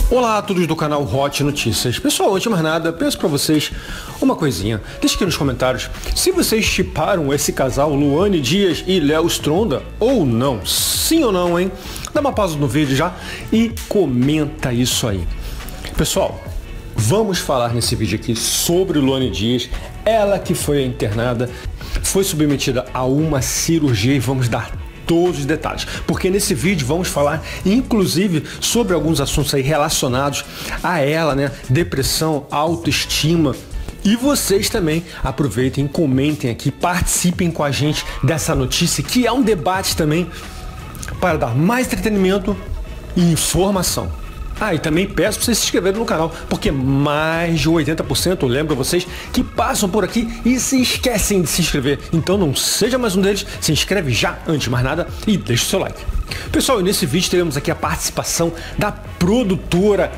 Olá a todos do canal Hot Notícias. Pessoal, antes de mais nada, peço pra vocês uma coisinha. Deixe aqui nos comentários se vocês shipparam esse casal Luane Dias e Léo Stronda ou não. Sim ou não, hein? Dá uma pausa no vídeo já e comenta isso aí. Pessoal, vamos falar nesse vídeo aqui sobre Luane Dias. Ela que foi internada, foi submetida a uma cirurgia e vamos dar todos os detalhes, porque nesse vídeo vamos falar inclusive sobre alguns assuntos aí relacionados a ela, né? Depressão, autoestima. E vocês também aproveitem, comentem aqui, participem com a gente dessa notícia, que é um debate também para dar mais entretenimento e informação. E também peço para vocês se inscreverem no canal, porque mais de 80% eu lembro vocês que passam por aqui e se esquecem de se inscrever. Então não seja mais um deles, se inscreve já antes de mais nada e deixa o seu like. Pessoal, nesse vídeo teremos aqui a participação da produtora,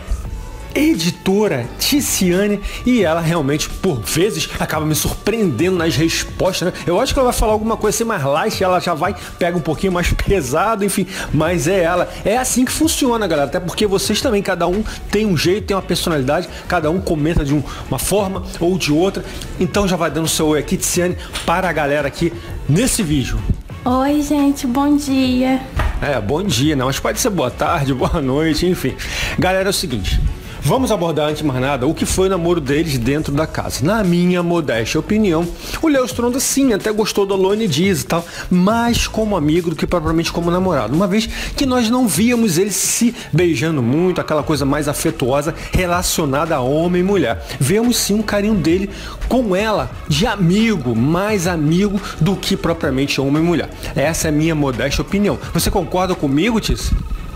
editora Ticiane, e ela realmente por vezes acaba me surpreendendo nas respostas, né? Eu acho que ela vai falar alguma coisa assim mais light, ela já vai, pega um pouquinho mais pesado, enfim, mas é ela. É assim que funciona, galera, até porque vocês também, cada um tem um jeito, tem uma personalidade, cada um comenta de uma forma ou de outra. Então já vai dando seu oi aqui, Ticiane, para a galera aqui nesse vídeo. Oi, gente, bom dia. Bom dia, não, mas pode ser boa tarde, boa noite, enfim. Galera, é o seguinte, vamos abordar antes de mais nada o que foi o namoro deles dentro da casa. Na minha modesta opinião, o Léo Stronda sim, até gostou da Luane Dias e tal, mais como amigo do que propriamente como namorado, uma vez que nós não víamos eles se beijando muito, aquela coisa mais afetuosa relacionada a homem e mulher. Vemos sim um carinho dele com ela, de amigo, mais amigo do que propriamente homem e mulher. Essa é a minha modesta opinião. Você concorda comigo, Tiz?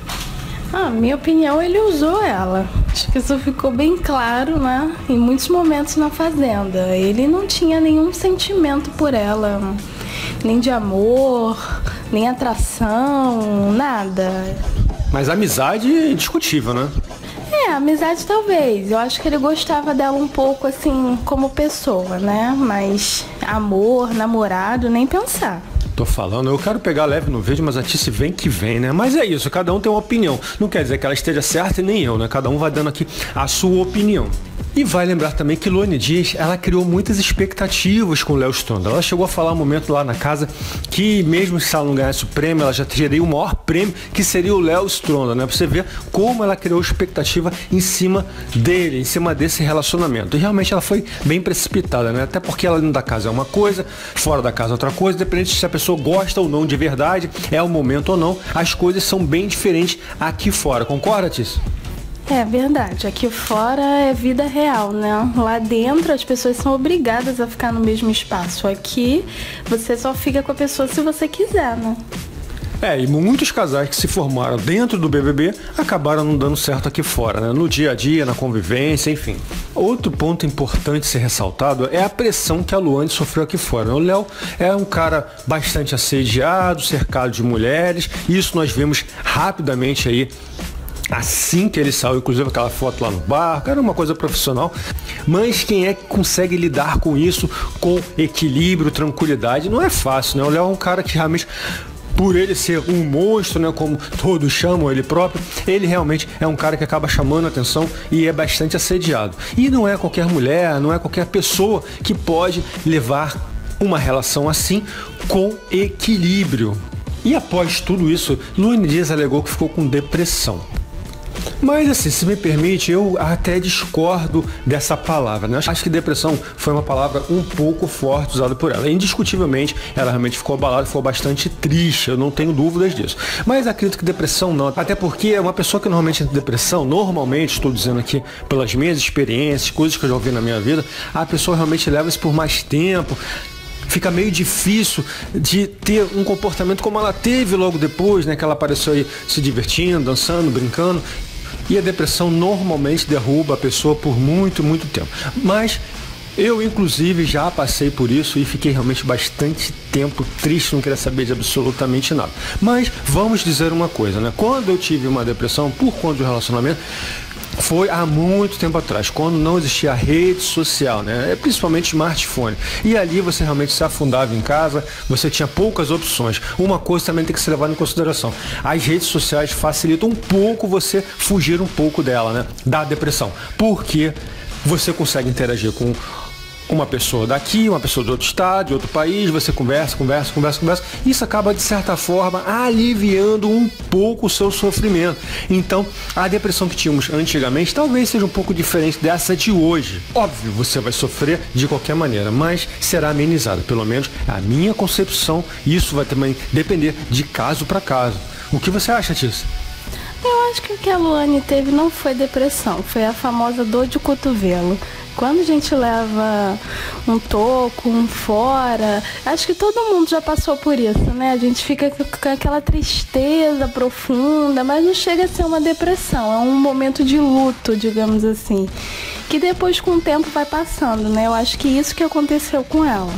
Minha opinião, ele usou ela. Acho que isso ficou bem claro, né? Em muitos momentos na fazenda. Ele não tinha nenhum sentimento por ela, nem de amor, nem atração, nada. Mas a amizade é indiscutível, né? Amizade talvez. Eu acho que ele gostava dela um pouco assim, como pessoa, né? Mas amor, namorado, nem pensar. Tô falando, eu quero pegar leve no vídeo, mas a Tice vem que vem, né? Mas é isso, cada um tem uma opinião. Não quer dizer que ela esteja certa e nem eu, né? Cada um vai dando aqui a sua opinião. E vai lembrar também que Luane Dias, ela criou muitas expectativas com o Léo Stronda. Ela chegou a falar um momento lá na casa que mesmo se ela não ganhasse o prêmio, ela já teria o maior prêmio, que seria o Léo Stronda, né? Pra você ver como ela criou expectativa em cima dele, em cima desse relacionamento. E realmente ela foi bem precipitada, né? Até porque ela dentro da casa é uma coisa, fora da casa é outra coisa, dependente se a pessoa gosta ou não de verdade, é o momento ou não, as coisas são bem diferentes aqui fora. Concorda, Tice? É verdade, aqui fora é vida real, né? Lá dentro as pessoas são obrigadas a ficar no mesmo espaço. Aqui você só fica com a pessoa se você quiser, né? E muitos casais que se formaram dentro do BBB acabaram não dando certo aqui fora, né? No dia a dia, na convivência, enfim. Outro ponto importante ser ressaltado é a pressão que a Luane sofreu aqui fora, né? O Léo é um cara bastante assediado, cercado de mulheres, e isso nós vimos rapidamente aí assim que ele saiu, inclusive aquela foto lá no barco, era uma coisa profissional, mas quem é que consegue lidar com isso com equilíbrio, tranquilidade? Não é fácil, né? O Léo é um cara que realmente, por ele ser um monstro, né, como todos chamam ele próprio, ele realmente é um cara que acaba chamando a atenção e é bastante assediado. E não é qualquer mulher, não é qualquer pessoa que pode levar uma relação assim com equilíbrio. E após tudo isso, Luane Dias alegou que ficou com depressão. Mas assim, se me permite, eu até discordo dessa palavra, né? Acho que depressão foi uma palavra um pouco forte usada por ela. Indiscutivelmente, ela realmente ficou abalada, ficou bastante triste, eu não tenho dúvidas disso. Mas acredito que depressão não, até porque é uma pessoa que normalmente entra em depressão, normalmente, estou dizendo aqui pelas minhas experiências, coisas que eu já ouvi na minha vida, a pessoa realmente leva isso por mais tempo. Fica meio difícil de ter um comportamento como ela teve logo depois, né? Que ela apareceu aí se divertindo, dançando, brincando. E a depressão normalmente derruba a pessoa por muito, muito tempo. Mas eu, inclusive, já passei por isso e fiquei realmente bastante tempo triste, não queria saber de absolutamente nada. Mas vamos dizer uma coisa, né? Quando eu tive uma depressão por conta do relacionamento, foi há muito tempo atrás, quando não existia rede social, né? Principalmente smartphone. E ali você realmente se afundava em casa, você tinha poucas opções. Uma coisa também tem que ser levada em consideração. As redes sociais facilitam um pouco você fugir um pouco dela, né? Da depressão. Porque você consegue interagir com uma pessoa daqui, uma pessoa de outro estado, de outro país, você conversa. Isso acaba, de certa forma, aliviando um pouco o seu sofrimento. Então, a depressão que tínhamos antigamente talvez seja um pouco diferente dessa de hoje. Óbvio, você vai sofrer de qualquer maneira, mas será amenizada. Pelo menos a minha concepção, isso vai também depender de caso para caso. O que você acha, Tícia? Eu acho que o que a Luane teve não foi depressão, foi a famosa dor de cotovelo. Quando a gente leva um toco, um fora, acho que todo mundo já passou por isso, né? A gente fica com aquela tristeza profunda, mas não chega a ser uma depressão, é um momento de luto, digamos assim, que depois com o tempo vai passando, né? Eu acho que isso que aconteceu com ela.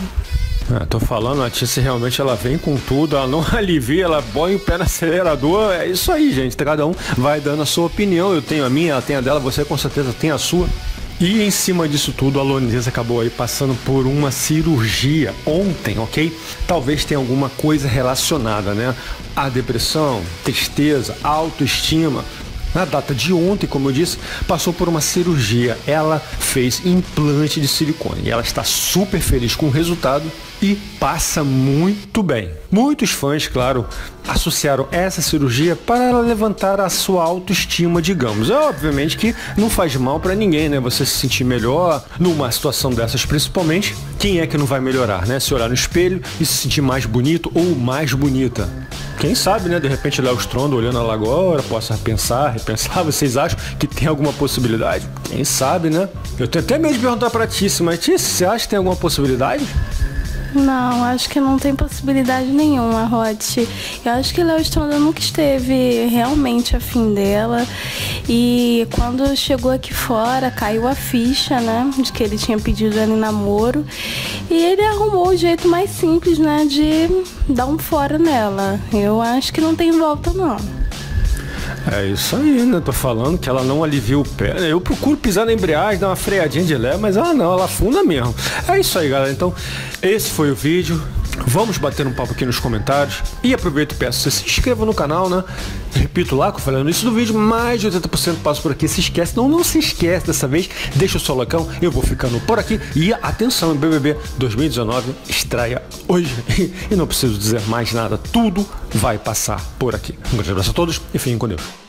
Tô falando, a Tícia realmente ela vem com tudo, ela não alivia, ela põe o pé no acelerador, é isso aí, gente, cada um vai dando a sua opinião, eu tenho a minha, ela tem a dela, você com certeza tem a sua. E em cima disso tudo, a Loanisa acabou aí passando por uma cirurgia ontem, ok? Talvez tenha alguma coisa relacionada, né? A depressão, tristeza, autoestima. Na data de ontem, como eu disse, passou por uma cirurgia. Ela fez implante de silicone e ela está super feliz com o resultado e passa muito bem. Muitos fãs, claro, associaram essa cirurgia para ela levantar a sua autoestima, digamos. É obviamente que não faz mal para ninguém, né? Você se sentir melhor numa situação dessas, principalmente. Quem é que não vai melhorar, né? Se olhar no espelho e se sentir mais bonito ou mais bonita. Quem sabe, né? De repente, Léo Stronda olhando ela agora, possa repensar. Vocês acham que tem alguma possibilidade? Quem sabe, né? Eu tenho até medo de perguntar pra Tícia, mas Tícia, você acha que tem alguma possibilidade? Não, acho que não tem possibilidade nenhuma, Rod. Eu acho que Léo Stronda nunca esteve realmente afim dela. E quando chegou aqui fora, caiu a ficha, né? De que ele tinha pedido ela em namoro. E ele arrumou o jeito mais simples, né? De dar um fora nela. Eu acho que não tem volta, não. É isso aí, né? Tô falando que ela não alivia o pé. Eu procuro pisar na embreagem, dar uma freadinha de lé, mas ela não, ela afunda mesmo. É isso aí, galera. Então, esse foi o vídeo. Vamos bater um papo aqui nos comentários. E aproveito e peço que você se inscreva no canal, né? Repito lá, que eu falei no início do vídeo, mais de 80% passa por aqui. Se esquece, não se esquece dessa vez. Deixa o seu lacão, eu vou ficando por aqui. E atenção, BBB 2019 estreia hoje. E não preciso dizer mais nada, tudo vai passar por aqui. Um grande abraço a todos e fiquem com Deus.